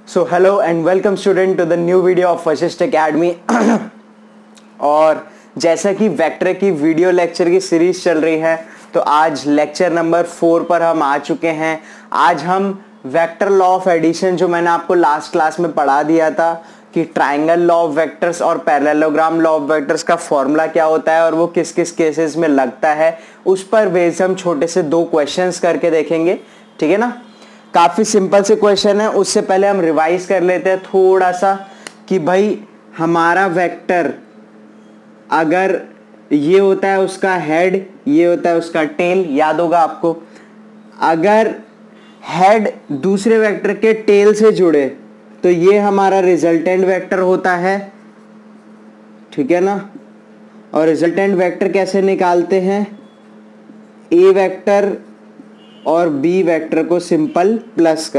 So hello and welcome student to the new video of Vashishtha academy. और जैसा कि vector की वीडियो लेक्चर की सीरीज चल रही है, तो आज लेक्चर नंबर 4 पर हम आ चुके हैं। आज हम वेक्टर लॉ ऑफ एडिशन, जो मैंने आपको लास्ट क्लास में पढ़ा दिया था कि ट्राइंगल लॉ ऑफ वेक्टर्स और पैरेललोग्राम लॉ ऑफ वेक्टर्स का फॉर्मूला क्या होता है और वो किस किस केसेस में लगता है, उस पर बेस हम छोटे से 2 क्वेश्चंस करके देखेंगे। ठीक है ना, काफी सिंपल से क्वेश्चन है। उससे पहले हम रिवाइज कर लेते हैं थोड़ा सा कि भाई हमारा वेक्टर अगर ये होता है उसका हेड, ये होता है उसका टेल, याद होगा आपको। अगर हेड दूसरे वेक्टर के टेल से जुड़े तो ये हमारा रिजल्टेंट वेक्टर होता है, ठीक है ना। और रिजल्टेंट वेक्टर कैसे निकालते हैं? ए वेक्टर और बी वेक्टर को सिंपल प्लस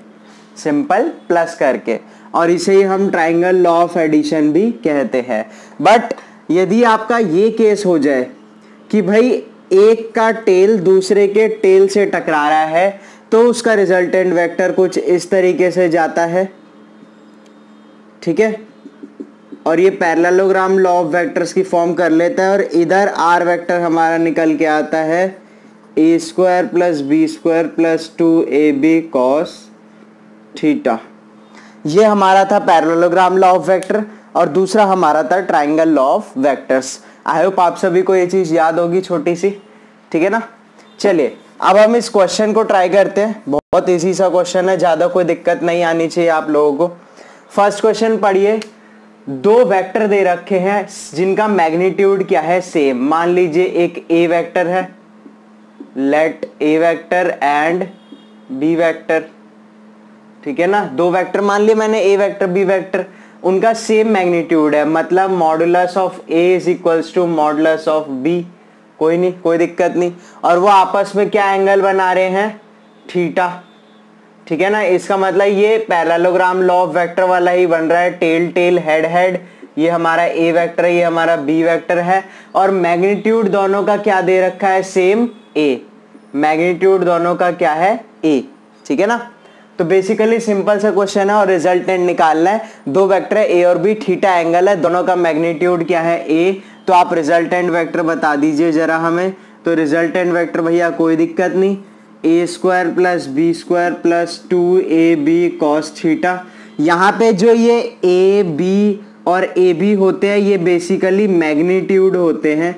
करके, और इसे ही हम ट्राइंगल लॉ ऑफ एडिशन भी कहते हैं। बट यदि आपका ये केस हो जाए कि भाई एक का टेल दूसरे के टेल से टकरा रहा है, तो उसका रिजल्टेंट वेक्टर कुछ इस तरीके से जाता है, ठीक है। और ये पैरेललोग्राम लॉ ऑफ वेक्टर्स की फॉर्म कर लेता है, और इधर आर वेक्टर हमारा निकल के आता है A square plus B square plus 2ab cos theta. ये हमारा था पैरेललोग्राम लॉ ऑफ वेक्टर, और दूसरा हमारा था triangle law of vectors. I hope आप सभी को ये चीज याद होगी छोटी सी, ठीक है ना। चलिए अब हम इस क्वेश्चन को ट्राई करते हैं। बहुत इजी सा क्वेश्चन है, ज्यादा कोई दिक्कत नहीं आनी चाहिए आप लोगों को। फर्स्ट क्वेश्चन पढ़िए। 2 वेक्टर दे रखे हैं जिनका मैग्नीट्यूड क्या है? सेम। मान लीजिए एक ए वेक्टर है, let A vector and B vector, ठीक है ना। 2 वेक्टर मान लिए मैंने, ए वेक्टर बी वेक्टर, उनका सेम मैग्नीट्यूड है, मतलब modulus of A is equals to modulus of B. कोई नहीं, कोई दिक्कत नहीं। और वो आपस में क्या एंगल बना रहे हैं? थीटा, ठीक है ना। इसका मतलब ये पैरेललोग्राम लॉ ऑफ वेक्टर वाला ही बन रहा है, टेल टेल हेड हेड। ये हमारा ए वेक्टर है, ये हमारा बी वेक्टर है, और मैग्नीट्यूड दोनों का क्या दे रखा है? सेम ए। मैग्नीट्यूड दोनों का क्या है? ए, ठीक है ना। तो बेसिकली सिंपल सा क्वेश्चन है और रिजल्टेंट निकालना है। 2 वेक्टर है ए और बी, थीटा एंगल है, दोनों का मैग्नीट्यूड क्या है? ए। तो आप रिजल्टेंट वेक्टर बता दीजिए जरा हमें। तो रिजल्टेंट वेक्टर भैया कोई दिक्कत नहीं, A square plus B square plus 2ab cos theta. यहाँ पे जो ये ए बी और ए बी होते हैं, ये बेसिकली मैग्नीट्यूड होते हैं।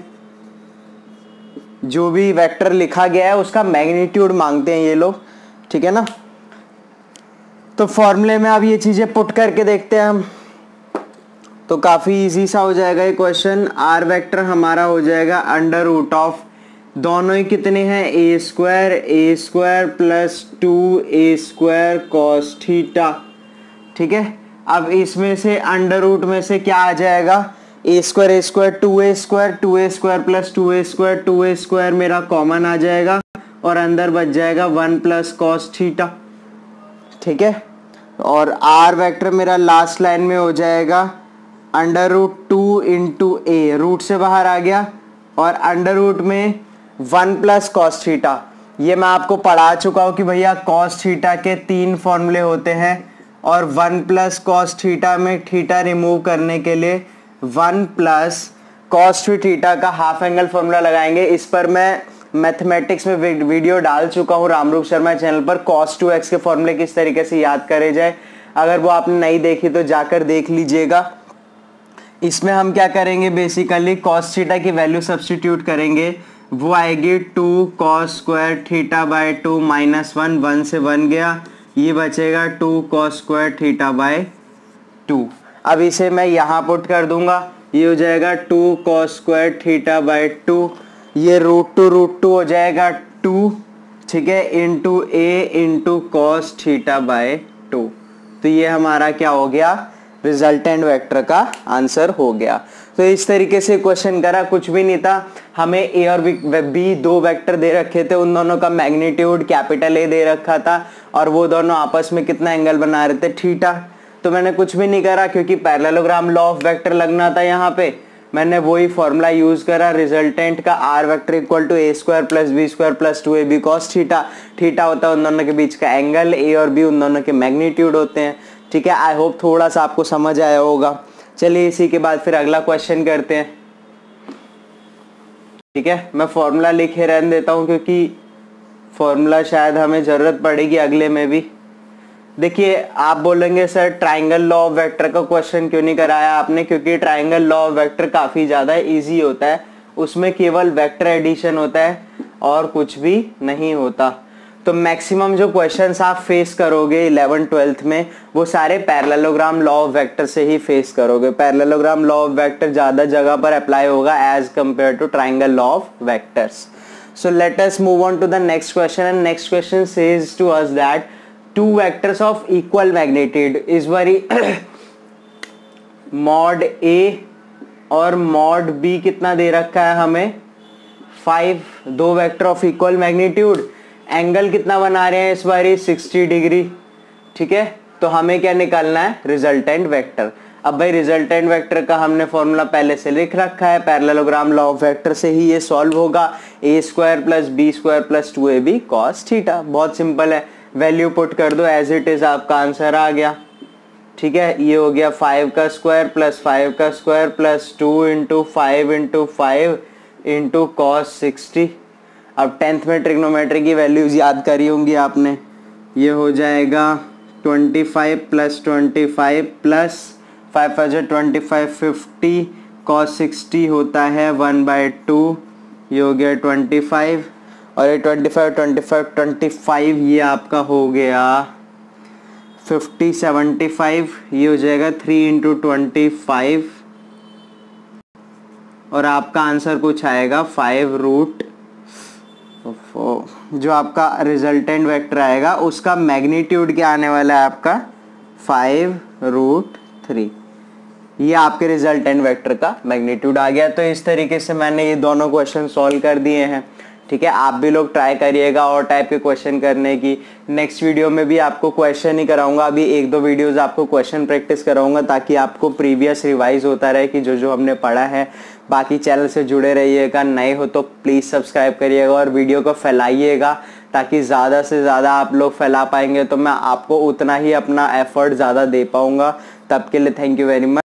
जो भी वेक्टर लिखा गया है उसका मैग्नीट्यूड मांगते हैं ये लोग, ठीक है ना। तो फॉर्मूले में अब ये चीजें पुट करके देखते हैं हम, तो काफी इजी सा हो जाएगा ये क्वेश्चन। आर वेक्टर हमारा हो जाएगा अंडर रूट ऑफ, दोनों ही कितने हैं? A square plus 2a square cos theta, ठीक है। अब इसमें से अंडर रूट में से क्या आ जाएगा? A square 2a square plus 2a square मेरा कॉमन आ जाएगा, और अंदर बच जाएगा 1 प्लस cos थीटा, ठीक है। और आर वेक्टर मेरा लास्ट लाइन में हो जाएगा under root 2 into A, root से बाहर आ गया, और अंडर रूट में 1 प्लस cos थीटा। ये मैं आपको पढ़ा चुका हूँ कि भैया cos थीटा के 3 फॉर्मूले होते हैं, और 1 प्लस cos थीटा में थीटा रिमूव करने के लिए 1 प्लस cos थीटा का हाफ एंगल फॉर्मूला लगाएंगे। इस पर मैं मैथमेटिक्स में वीडियो डाल चुका हूँ रूप शर्मा चैनल पर, cos 2x के फॉर्मूले किस तरीके से याद करे जाए। अगर वो आपने नहीं देखी तो जाकर देख लीजिएगा। इसमें हम क्या करेंगे? बेसिकली cos थीटा की वैल्यू सब्स्टिट्यूट करेंगे, वो आएगी 2 cos square theta by 2 minus 1 से 1 गया, ये बचेगा 2 cos स्क्वायर थीटा बाय 2। अब इसे मैं यहाँ पुट कर दूंगा, ये हो जाएगा 2 cos स्क्वायर थीटा बाय 2, ये रूट टू हो जाएगा 2, ठीक है, into A into cos theta by 2। तो ये हमारा क्या हो गया? रिजल्टेंट वेक्टर का आंसर हो गया। तो इस तरीके से क्वेश्चन करा, कुछ भी नहीं था। हमें ए और बी 2 वेक्टर दे रखे थे, उन दोनों का मैग्नीट्यूड कैपिटल ए दे रखा था, और वो दोनों आपस में कितना एंगल बना रहे थे? थीटा। तो मैंने कुछ भी नहीं करा, क्योंकि पैरेललोग्राम लॉ ऑफ वेक्टर लगना था यहाँ पे, मैंने वही फॉर्मूला यूज करा। रिजल्टेंट का R vector equal to A square plus B square plus 2ab cos theta. Theta होता है उन दोनों के बीच का एंगल, ए और बी उन दोनों के मैग्नीट्यूड होते हैं। ठीक है, आई होप थोड़ा सा आपको समझ आया होगा। चलिए इसी के बाद फिर अगला क्वेश्चन करते हैं। ठीक है, मैं फॉर्मूला लिखे रहने देता हूँ क्योंकि फॉर्मूला शायद हमें ज़रूरत पड़ेगी अगले में भी। देखिए आप बोलेंगे sir triangle law of vector का क्वेश्चन क्यों नहीं कराया आपने, क्योंकि ट्राइंगल लॉ ऑफ वेक्टर काफ़ी ज़्यादा इजी होता है, उसमें केवल वेक्टर एडिशन होता है और कुछ भी नहीं होता। तो मैक्सिमम जो क्वेश्चंस आप फेस करोगे 11th-12th में वो सारे पैरेललोग्राम लॉ ऑफ वेक्टर से ही फेस करोगे। पैरेललोग्राम लॉ ऑफ वेक्टर ज़्यादा जगह पर अप्लाई होगा as compare to triangle law of vectors. So let us move on to the next question, and next question says to us that two vectors of equal magnitude is very mod A और mod B कितना दे रखा है हमें 5, दो vector of equal magnitude, angle कितना बना रहे हैं इस बारी 60 डिग्री। ठीक है, तो हमें क्या निकालना है, रिजल्टेंट वेक्टर। अब भाई रिजल्टेंट वेक्टर का हमने फॉर्मूला पहले से लिख रखा है, पैरेललोग्राम लॉ ऑफ वेक्टर से ही ये सॉल्व होगा, a square plus B square plus 2ab cos theta. बहुत सिंपल है, वैल्यू पुट कर दो एज इट इज, आपका आंसर आ गया। ठीक है, ये हो गया 5 का स्क्वायर प्लस 5 का square plus 2 into 5 into 5 into cos 60। अब 10th में ट्रिग्नोमेट्री की वैल्यूज याद करी होंगी आपने, ये हो जाएगा 25 प्लस 25 प्लस 5 25 50 cos 60 होता है 1/2, ये हो गया 25 और ये 25 ये आपका हो गया 50 75, ये हो जाएगा 3 इंटू 25 और आपका आंसर कुछ आएगा 5 जो आपका रिजल्टेंट वेक्टर आएगा उसका मैग्नीट्यूड क्या आने वाला है आपका 5√3। ये आपके रिजल्टेंट वेक्टर का मैग्नीट्यूड आ गया। तो इस तरीके से मैंने ये दोनों क्वेश्चन सॉल्व कर दिए हैं। ठीक है, आप भी लोग ट्राई करिएगा और टाइप के क्वेश्चन करने की। नेक्स्ट वीडियो में भी आपको क्वेश्चन ही कराऊंगा, अभी 1-2 वीडियोस आपको क्वेश्चन प्रैक्टिस कराऊंगा ताकि आपको प्रीवियस रिवाइज होता रहे कि जो जो हमने पढ़ा है। बाकी चैनल से जुड़े रहिएगा, नए हो तो प्लीज़ सब्सक्राइब करिएगा और वीडियो को फैलाइएगा ताकि ज़्यादा से ज़्यादा आप लोग फैला पाएंगे तो मैं आपको उतना ही अपना एफर्ट ज़्यादा दे पाऊँगा। तब के लिए थैंक यू वेरी मच।